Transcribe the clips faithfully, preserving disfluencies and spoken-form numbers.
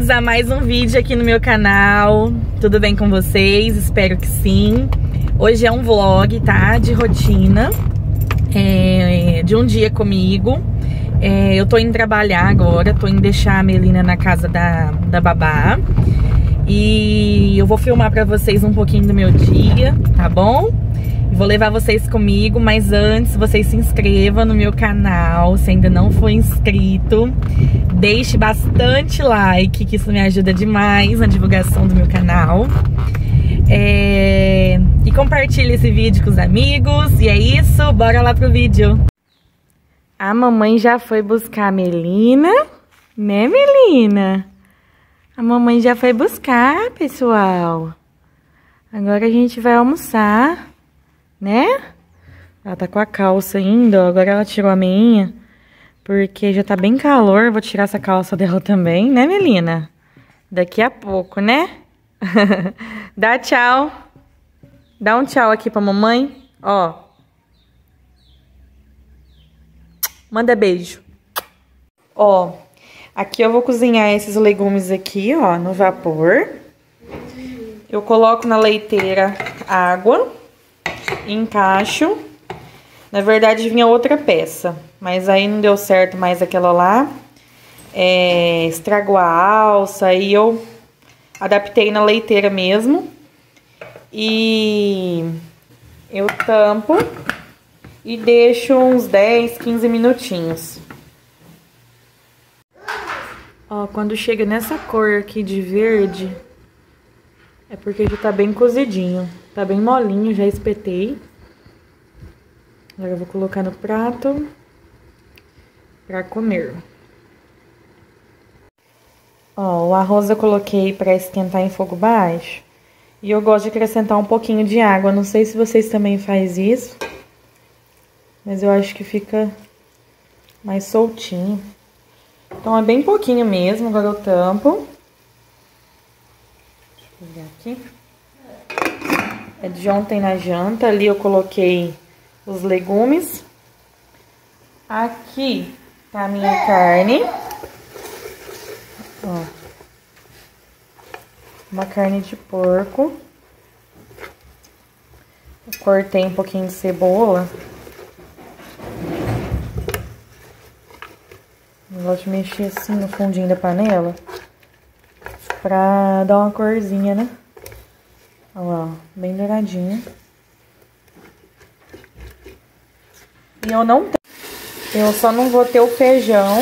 bem-vindos a mais um vídeo aqui no meu canal. Tudo bem com vocês? Espero que sim. Hoje é um vlog, tá? De rotina, é, de um dia comigo. é, Eu tô indo trabalhar agora, tô indo deixar a Melina na casa da, da babá. E eu vou filmar pra vocês um pouquinho do meu dia, tá bom? Vou levar vocês comigo, mas antes vocês se inscrevam no meu canal, se ainda não for inscrito. Deixe bastante like, que isso me ajuda demais na divulgação do meu canal. É... E compartilhe esse vídeo com os amigos. E é isso, bora lá pro vídeo. A mamãe já foi buscar a Melina, né, Melina? A mamãe já foi buscar, pessoal. Agora a gente vai almoçar, né? Ela tá com a calça ainda, ó. Agora ela tirou a meinha, porque já tá bem calor. Vou tirar essa calça dela também, né, Melina? Daqui a pouco, né? Dá tchau. Dá um tchau aqui pra mamãe, ó. Manda beijo. Ó, aqui eu vou cozinhar esses legumes aqui, ó, no vapor. Eu coloco na leiteira água, encaixo. Na verdade vinha outra peça, mas aí não deu certo mais aquela lá. É, estragou a alça, aí eu adaptei na leiteira mesmo. E eu tampo e deixo uns dez, quinze minutinhos. Ó, quando chega nessa cor aqui de verde, é porque já tá bem cozidinho. Tá bem molinho, já espetei. Agora eu vou colocar no prato pra comer. Ó, o arroz eu coloquei pra esquentar em fogo baixo. E eu gosto de acrescentar um pouquinho de água. Não sei se vocês também fazem isso, mas eu acho que fica mais soltinho. Então é bem pouquinho mesmo, agora eu tampo. Deixa eu pegar aqui. É de ontem na janta, ali eu coloquei os legumes. Aqui tá a minha carne. Ó. Uma carne de porco. Eu cortei um pouquinho de cebola. Eu gosto de mexer assim no fundinho da panela, pra dar uma corzinha, né? Olha lá, bem douradinha. E eu não tenho... Eu só não vou ter o feijão.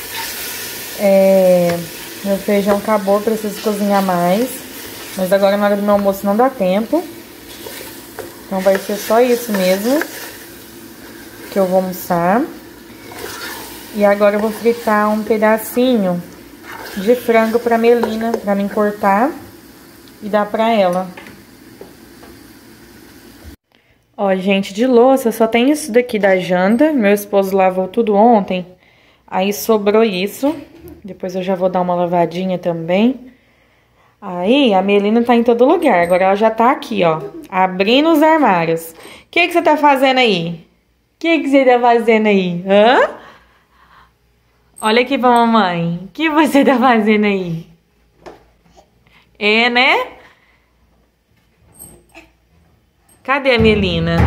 É... Meu feijão acabou, preciso cozinhar mais. Mas agora na hora do meu almoço não dá tempo. Então vai ser só isso mesmo que eu vou almoçar. E agora eu vou fritar um pedacinho de frango pra Melina, pra mim cortar e dar pra ela. Ó, gente, de louça só tem isso daqui da janta. Meu esposo lavou tudo ontem, aí sobrou isso. Depois eu já vou dar uma lavadinha também. Aí a Melina tá em todo lugar, agora ela já tá aqui, ó, abrindo os armários. O que que você tá fazendo aí? O que que você tá fazendo aí? Hã? Olha aqui pra mamãe. O que você tá fazendo aí? É, né? Cadê a Melina?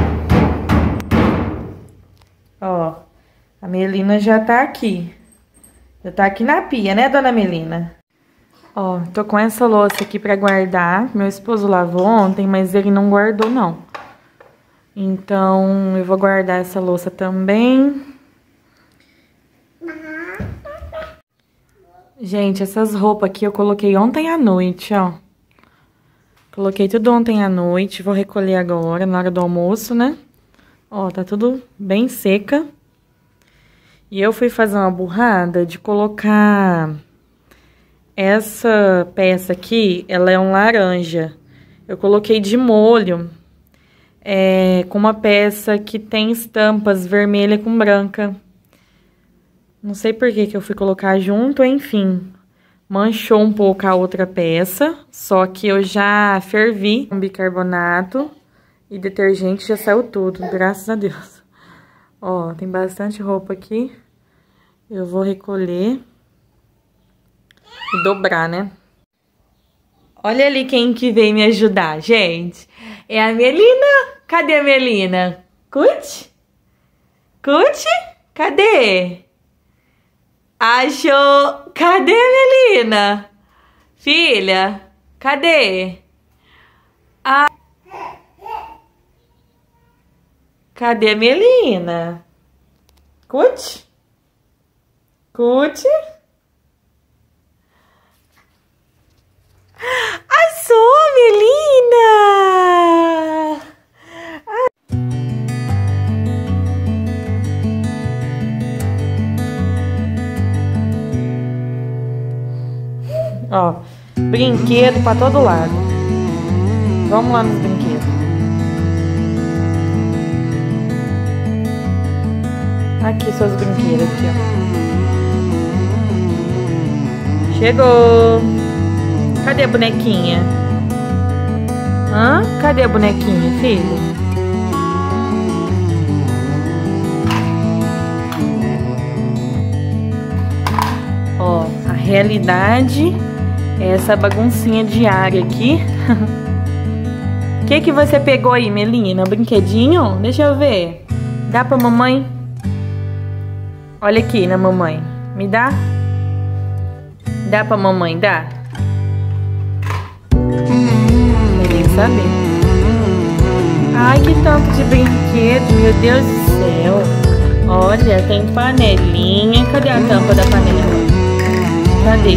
Ó, a Melina já tá aqui. Já tá aqui na pia, né, dona Melina? Ó, tô com essa louça aqui pra guardar. Meu esposo lavou ontem, mas ele não guardou, não. Então, eu vou guardar essa louça também. Gente, essas roupas aqui eu coloquei ontem à noite, ó. Coloquei tudo ontem à noite, vou recolher agora, na hora do almoço, né? Ó, tá tudo bem seca. E eu fui fazer uma burrada de colocar... Essa peça aqui, ela é um laranja. Eu coloquei de molho, é, com uma peça que tem estampas vermelha com branca. Não sei por que que eu fui colocar junto, enfim. Manchou um pouco a outra peça, só que eu já fervi com bicarbonato e detergente, já saiu tudo, graças a Deus. Ó, tem bastante roupa aqui. Eu vou recolher. E dobrar, né? Olha ali quem que veio me ajudar, gente. É a Melina. Cadê a Melina? Cuti? Cuti? Cadê? Achou? Cadê a Melina? Filha? Cadê? Ah. Cadê a Melina? Cuti? Cuti? Achou, Melina! Ó, brinquedo pra todo lado. Vamos lá nos brinquedos. Aqui seus brinquedos, aqui, ó. Chegou! Cadê a bonequinha? Hã? Cadê a bonequinha, filho? Ó, a realidade é essa baguncinha diária aqui. O que que você pegou aí, Melina? Brinquedinho? Deixa eu ver. Dá pra mamãe? Olha aqui na mamãe. Me dá? Dá pra mamãe, dá? Quer saber? Ai, que tanto de brinquedo, meu Deus do céu. Olha, tem panelinha. Cadê a tampa da panela? Cadê?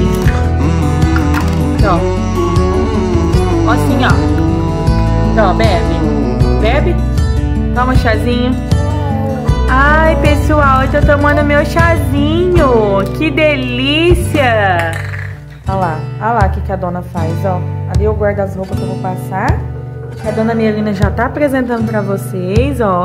Ó. Ó assim, ó. Ó, bebe. Bebe. Toma um chazinho. Ai, pessoal, eu tô tomando meu chazinho. Que delícia. Olha lá. Olha lá o que, que a dona faz, ó. Ali eu guardo as roupas que eu vou passar. A dona Melina já tá apresentando pra vocês, ó.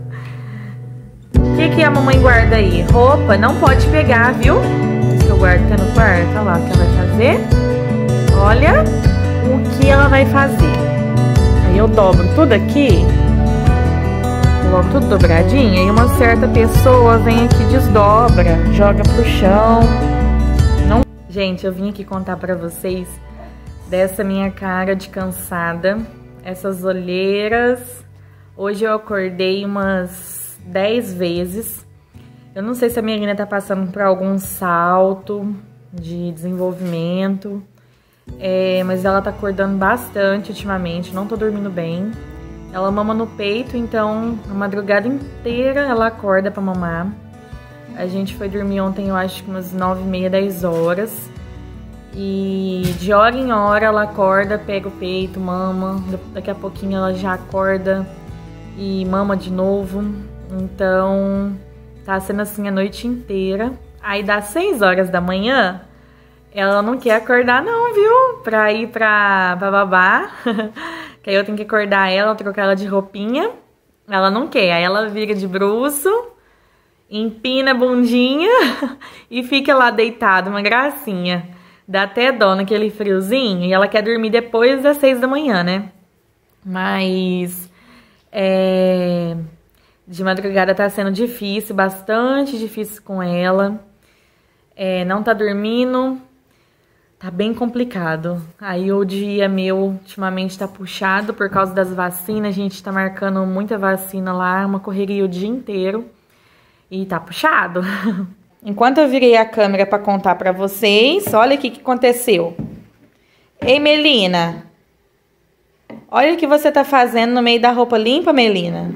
O que, que a mamãe guarda aí? Roupa? Não pode pegar, viu? Isso que eu guardo aqui no quarto. Olha lá o que ela vai fazer. Olha o que ela vai fazer. Aí eu dobro tudo aqui. Coloco tudo dobradinho. E uma certa pessoa vem aqui, desdobra, joga pro chão. Não... Gente, eu vim aqui contar pra vocês dessa minha cara de cansada. Essas olheiras. Hoje eu acordei umas dez vezes. Eu não sei se a minha menina tá passando por algum salto de desenvolvimento. É, mas ela tá acordando bastante ultimamente, não tô dormindo bem. Ela mama no peito, então a madrugada inteira ela acorda pra mamar. A gente foi dormir ontem, eu acho que umas nove e meia, dez horas. E de hora em hora ela acorda, pega o peito, mama. Daqui a pouquinho ela já acorda e mama de novo. Então tá sendo assim a noite inteira. Aí das seis horas da manhã, ela não quer acordar não, viu? Pra ir pra, pra babá. Que aí eu tenho que acordar ela, trocar ela de roupinha. Ela não quer, aí ela vira de bruço, empina a bundinha e fica lá deitada, uma gracinha. Dá até dó naquele friozinho e ela quer dormir depois das seis da manhã, né? Mas é, de madrugada tá sendo difícil, bastante difícil com ela. É, não tá dormindo, tá bem complicado. Aí o dia meu ultimamente tá puxado por causa das vacinas. A gente tá marcando muita vacina lá, uma correria o dia inteiro. E tá puxado. Enquanto eu virei a câmera pra contar pra vocês, olha o que que aconteceu. Ei, Melina. Olha o que você tá fazendo no meio da roupa limpa, Melina.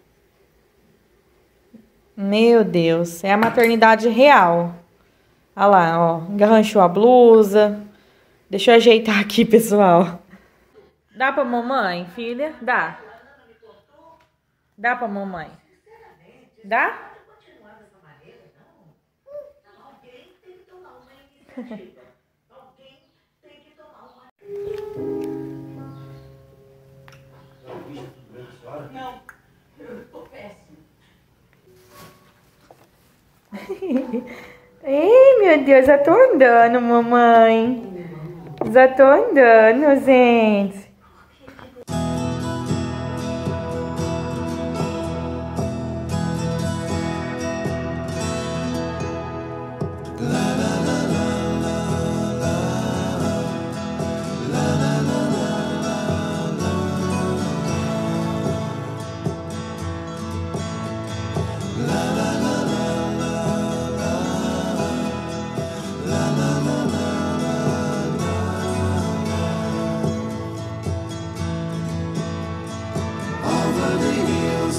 Meu Deus, é a maternidade real. Olha lá, ó, engarranchou a blusa. Deixa eu ajeitar aqui, pessoal. Dá pra mamãe, filha? Dá. Dá pra mamãe? Dá? Não, eu tô péssimo. Ei, meu Deus, já tô andando, mamãe. Já tô andando, gente.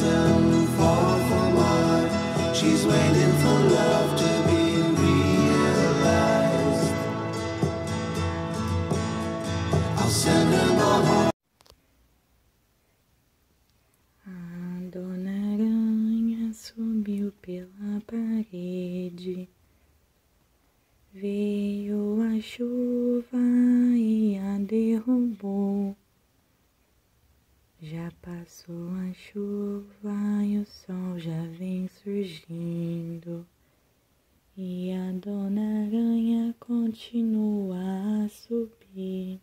doesn't fall from art. She's waiting for love to be realized. I'll send her my heart. A Dona Aranha subiu pela parede, veio a chuva e a derrubou. Já passou a chuva e o sol já vem surgindo, e a Dona Aranha continua a subir.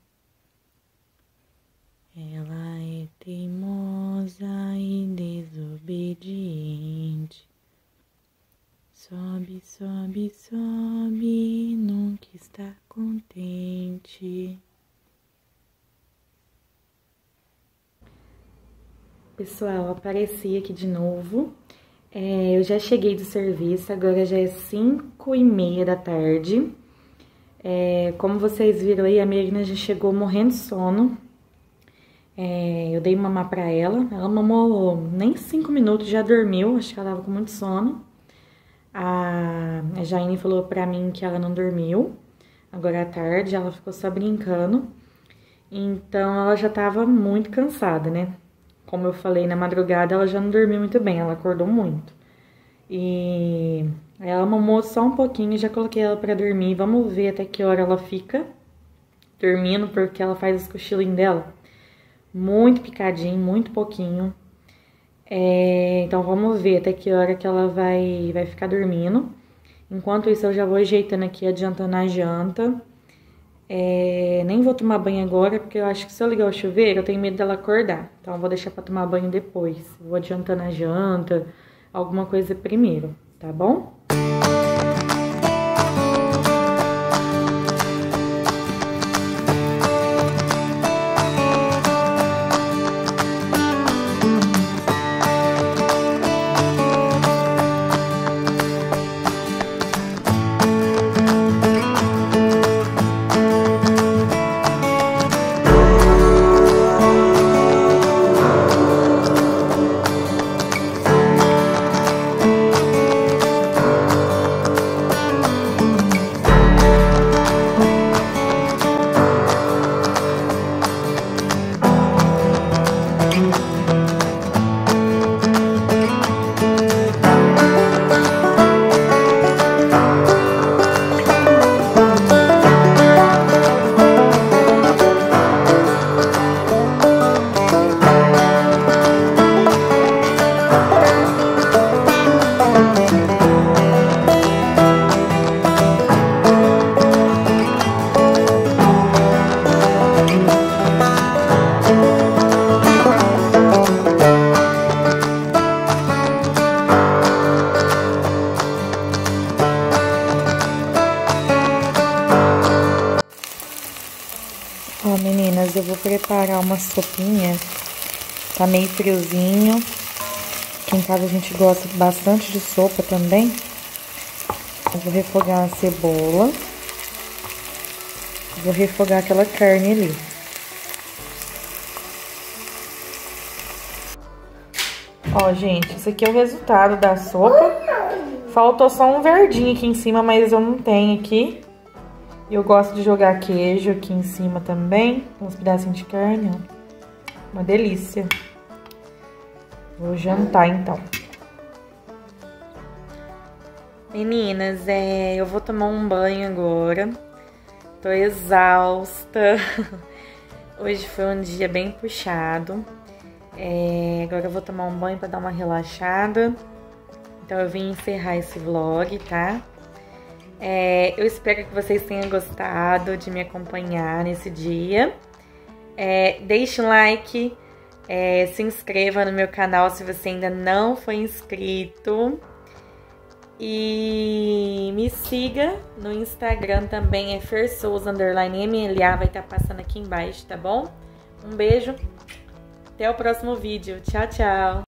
Ela é teimosa e desobediente. Sobe, sobe, sobe, nunca está contente. Pessoal, apareci aqui de novo. É, eu já cheguei do serviço, agora já é cinco e meia da tarde. É, como vocês viram aí, a Mirina já chegou morrendo de sono. É, eu dei mamar pra ela, ela mamou nem cinco minutos, já dormiu, acho que ela tava com muito sono. A, a Jaine falou pra mim que ela não dormiu, agora à tarde, ela ficou só brincando. Então, ela já tava muito cansada, né? Como eu falei, na madrugada ela já não dormiu muito bem, ela acordou muito. E ela mamou só um pouquinho, já coloquei ela pra dormir. Vamos ver até que hora ela fica dormindo, porque ela faz os cochilinhos dela muito picadinho, muito pouquinho. É, então vamos ver até que hora que ela vai, vai ficar dormindo. Enquanto isso eu já vou ajeitando aqui, adiantando a janta. É, nem vou tomar banho agora, porque eu acho que se eu ligar o chuveiro, eu tenho medo dela acordar. Então eu vou deixar pra tomar banho depois. Vou adiantando a janta, alguma coisa primeiro, tá bom? Ó, meninas, eu vou preparar uma sopinha. Tá meio friozinho. Aqui em casa a gente gosta bastante de sopa também. Eu vou refogar a cebola. Vou refogar aquela carne ali. Ó, gente, esse aqui é o resultado da sopa. Faltou só um verdinho aqui em cima, mas eu não tenho aqui. Eu gosto de jogar queijo aqui em cima também. Uns pedacinhos de carne, ó. Uma delícia. Vou jantar, então. Meninas, é, eu vou tomar um banho agora. Tô exausta. Hoje foi um dia bem puxado. É, agora eu vou tomar um banho pra dar uma relaxada. Então eu vim encerrar esse vlog, tá? É, eu espero que vocês tenham gostado de me acompanhar nesse dia. É, deixe um like, é, se inscreva no meu canal se você ainda não foi inscrito. E me siga no Instagram também, é fersouza underline M L A, vai estar passando aqui embaixo, tá bom? Um beijo, até o próximo vídeo. Tchau, tchau!